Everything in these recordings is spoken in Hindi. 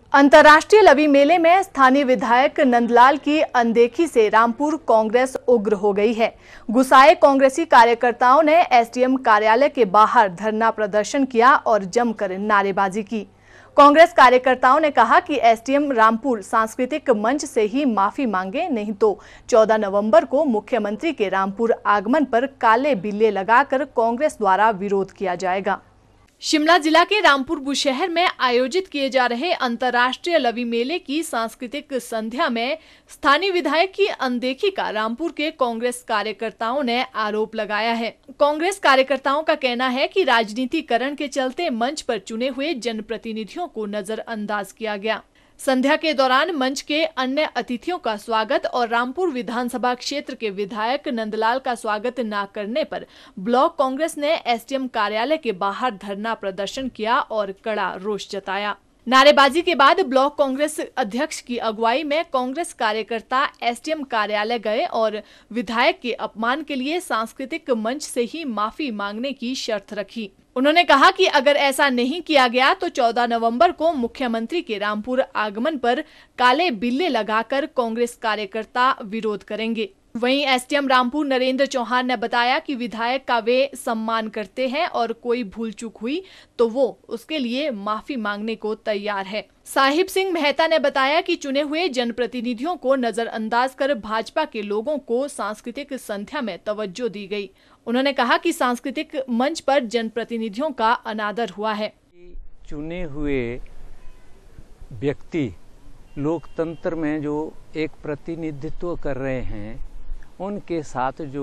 अंतर्राष्ट्रीय लवी मेले में स्थानीय विधायक नंदलाल की अनदेखी से रामपुर कांग्रेस उग्र हो गई है। गुस्साए कांग्रेसी कार्यकर्ताओं ने एसडीएम कार्यालय के बाहर धरना प्रदर्शन किया और जमकर नारेबाजी की। कांग्रेस कार्यकर्ताओं ने कहा कि एसडीएम रामपुर सांस्कृतिक मंच से ही माफी मांगे, नहीं तो 14 नवंबर को मुख्यमंत्री के रामपुर आगमन पर काले बिल्ले लगाकर कांग्रेस द्वारा विरोध किया जाएगा। शिमला जिला के रामपुर बुशहर में आयोजित किए जा रहे अंतर्राष्ट्रीय लवी मेले की सांस्कृतिक संध्या में स्थानीय विधायक की अनदेखी का रामपुर के कांग्रेस कार्यकर्ताओं ने आरोप लगाया है। कांग्रेस कार्यकर्ताओं का कहना है कि राजनीतिकरण के चलते मंच पर चुने हुए जनप्रतिनिधियों को नजरअंदाज किया गया। संध्या के दौरान मंच के अन्य अतिथियों का स्वागत और रामपुर विधानसभा क्षेत्र के विधायक नंदलाल का स्वागत न करने पर ब्लॉक कांग्रेस ने एसडीएम कार्यालय के बाहर धरना प्रदर्शन किया और कड़ा रोष जताया। नारेबाजी के बाद ब्लॉक कांग्रेस अध्यक्ष की अगुवाई में कांग्रेस कार्यकर्ता एसडीएम कार्यालय गए और विधायक के अपमान के लिए सांस्कृतिक मंच से ही माफी मांगने की शर्त रखी। उन्होंने कहा कि अगर ऐसा नहीं किया गया तो 14 नवंबर को मुख्यमंत्री के रामपुर आगमन पर काले बिल्ले लगाकर कांग्रेस कार्यकर्ता विरोध करेंगे। वहीं एसडीएम रामपुर नरेंद्र चौहान ने बताया कि विधायक का वे सम्मान करते हैं और कोई भूल चूक हुई तो वो उसके लिए माफी मांगने को तैयार है। साहिब सिंह मेहता ने बताया कि चुने हुए जनप्रतिनिधियों को नजरअंदाज कर भाजपा के लोगों को सांस्कृतिक संध्या में तवज्जो दी गई। उन्होंने कहा कि सांस्कृतिक मंच पर जनप्रतिनिधियों का अनादर हुआ है। चुने हुए व्यक्ति लोकतंत्र में जो एक प्रतिनिधित्व कर रहे हैं, उनके साथ जो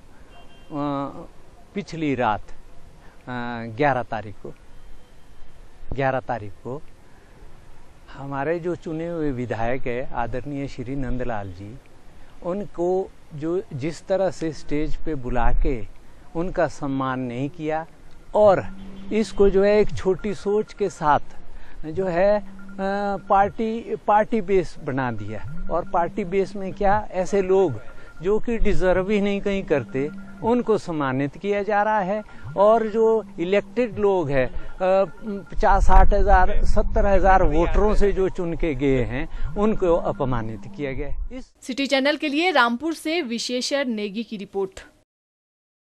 पिछली रात 11 तारीख को हमारे जो चुने हुए विधायक है आदरणीय श्री नंदलाल जी, उनको जो जिस तरह से स्टेज पे बुला के उनका सम्मान नहीं किया और इसको जो है एक छोटी सोच के साथ जो है पार्टी बेस बना दिया। और पार्टी बेस में क्या, ऐसे लोग जो कि डिजर्व ही नहीं कहीं करते उनको सम्मानित किया जा रहा है और जो इलेक्टेड लोग हैं 50-60 हज़ार 70 हज़ार वोटरों से जो चुन के गए हैं उनको अपमानित किया गया। इस सिटी चैनल के लिए रामपुर से विशेषर नेगी की रिपोर्ट।